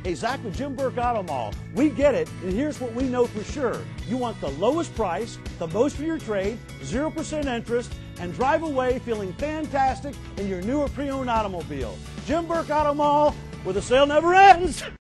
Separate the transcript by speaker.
Speaker 1: Hey, Zack with Jim Burke AutoMall. We get it, and here's what we know for sure. You want the lowest price, the most for your trade, 0% interest, and drive away feeling fantastic in your newer pre-owned automobile. Jim Burke AutoMall, where the sale never ends.